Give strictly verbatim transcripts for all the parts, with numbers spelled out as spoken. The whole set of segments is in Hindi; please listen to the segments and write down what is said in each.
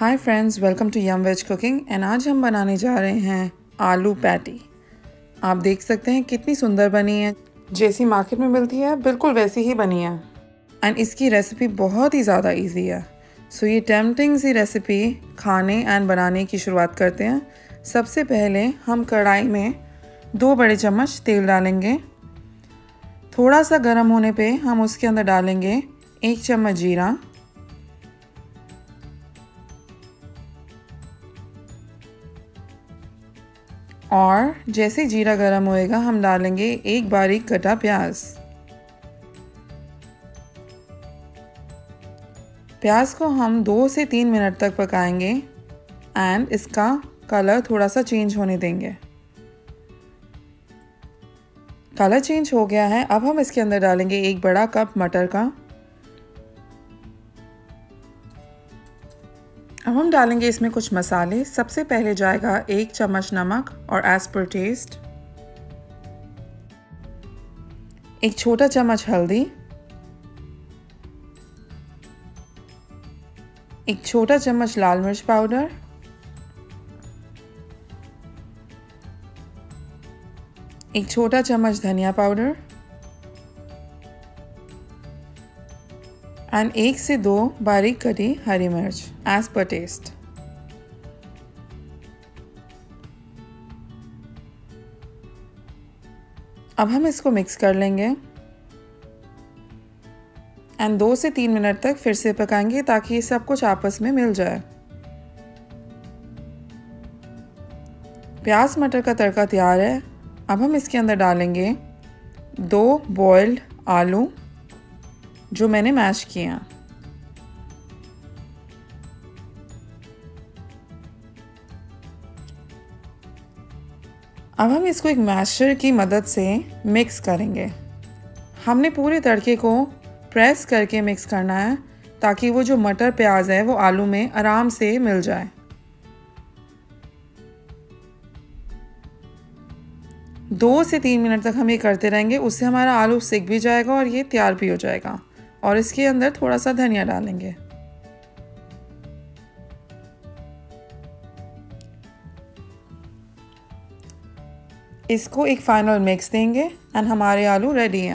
Hi friends, welcome to Yum Veg Cooking. And आज हम बनाने जा रहे हैं आलू पैटी। आप देख सकते हैं कितनी सुंदर बनी है, जैसी मार्केट में मिलती है बिल्कुल वैसी ही बनी है। एंड इसकी रेसिपी बहुत ही ज़्यादा इजी है। सो ये टेम्पटिंग सी रेसिपी खाने एंड बनाने की शुरुआत करते हैं। सबसे पहले हम कढ़ाई में दो बड़े चम्मच तेल डालेंगे। थोड़ा सा गर्म होने पे हम उसके अंदर डालेंगे एक चम्मच जीरा, और जैसे जीरा गर्म होएगा हम डालेंगे एक बारीक कटा प्याज। प्याज को हम दो से तीन मिनट तक पकाएंगे एंड इसका कलर थोड़ा सा चेंज होने देंगे। कलर चेंज हो गया है। अब हम इसके अंदर डालेंगे एक बड़ा कप मटर का। अब हम डालेंगे इसमें कुछ मसाले। सबसे पहले जाएगा एक चम्मच नमक और एज पर टेस्ट, एक छोटा चम्मच हल्दी, एक छोटा चम्मच लाल मिर्च पाउडर, एक छोटा चम्मच धनिया पाउडर एंड एक से दो बारीक कटी हरी मिर्च एज पर टेस्ट। अब हम इसको मिक्स कर लेंगे एंड दो से तीन मिनट तक फिर से पकाएंगे ताकि ये सब कुछ आपस में मिल जाए। प्याज मटर का तड़का तैयार है। अब हम इसके अंदर डालेंगे दो बॉइल्ड आलू जो मैंने मैश किए हैं। अब हम इसको एक मैशर की मदद से मिक्स करेंगे। हमने पूरे तड़के को प्रेस करके मिक्स करना है ताकि वो जो मटर प्याज है वो आलू में आराम से मिल जाए। दो से तीन मिनट तक हम ये करते रहेंगे, उससे हमारा आलू सिक भी जाएगा और ये तैयार भी हो जाएगा। और इसके अंदर थोड़ा सा धनिया डालेंगे। इसको एक फाइनल मिक्स देंगे एंड हमारे आलू रेडी हैं।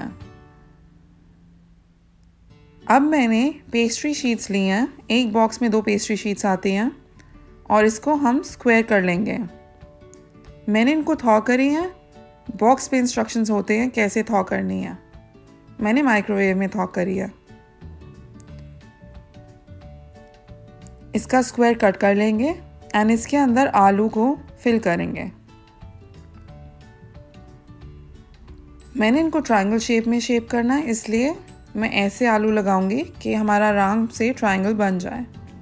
अब मैंने पेस्ट्री शीट्स ली हैं। एक बॉक्स में दो पेस्ट्री शीट्स आती हैं और इसको हम स्क्वायर कर लेंगे। मैंने इनको थॉ करी हैं। बॉक्स पे इंस्ट्रक्शंस होते हैं कैसे थॉ करनी है। मैंने माइक्रोवेव में थॉ करी है। इसका स्क्वायर कट कर लेंगे एंड इसके अंदर आलू को फिल करेंगे। मैंने इनको ट्रायंगल शेप में शेप करना है, इसलिए मैं ऐसे आलू लगाऊंगी कि हमारा आराम से ट्रायंगल बन जाए।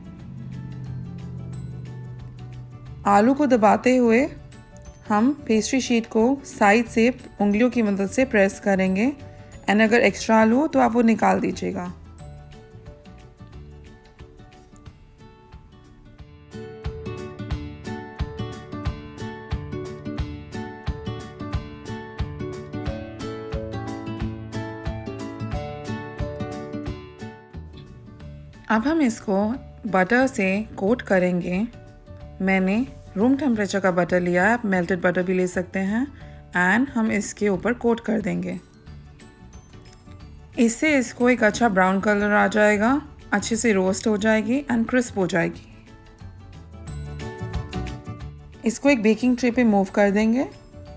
आलू को दबाते हुए हम पेस्ट्री शीट को साइड से उंगलियों की मदद से प्रेस करेंगे एंड अगर एक्स्ट्रा आलू हो तो आप वो निकाल दीजिएगा। अब हम इसको बटर से कोट करेंगे। मैंने रूम टेम्परेचर का बटर लिया है, आप मेल्टेड बटर भी ले सकते हैं। एंड हम इसके ऊपर कोट कर देंगे। इससे इसको एक अच्छा ब्राउन कलर आ जाएगा, अच्छे से रोस्ट हो जाएगी एंड क्रिस्प हो जाएगी। इसको एक बेकिंग ट्रे पे मूव कर देंगे।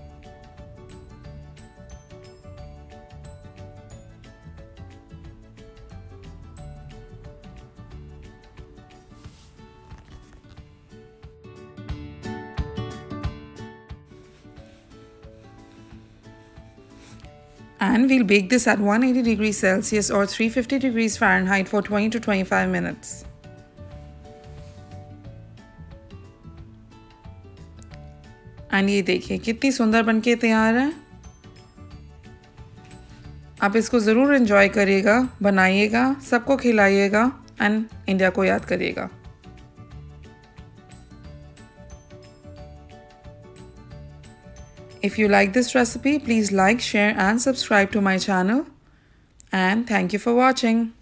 And we'll bake this at one hundred eighty degrees Celsius or three hundred fifty degrees Fahrenheit for twenty to twenty-five minutes. And ये देखिए कितनी सुंदर बनके तैयार है। आप इसको ज़रूर एंजॉय करिएगा, बनाइएगा, सबको खिलाइएगा एंड इंडिया को याद करिएगा। If you like this recipe, please like, share and subscribe to my channel. And thank you for watching.